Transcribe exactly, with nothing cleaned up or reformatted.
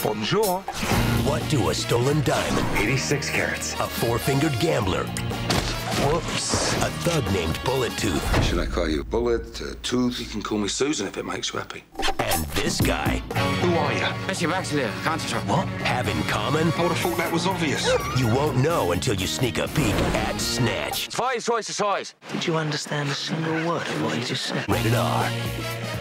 Bonjour. What do a stolen diamond, eighty-six carats, a four-fingered gambler, whoops, a thug named Bullet Tooth, Should I call you Bullet, uh, Tooth? you can call me Susan if it makes you happy. and this guy Who are you? Monsieur Baxter, concentrate. What? have in common? I would have thought that was obvious. You won't know until you sneak a peek at Snatch. Five choice of size. Did you understand a single word of what he just said? Rated R.